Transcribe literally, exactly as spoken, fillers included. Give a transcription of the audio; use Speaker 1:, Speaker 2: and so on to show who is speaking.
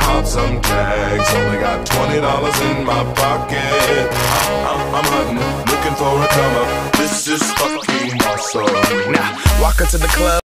Speaker 1: pop some tags. Only got twenty dollars in my pocket. I'm, I'm hunting, looking for a come up. This is fucking awesome.
Speaker 2: Now, walk into the club.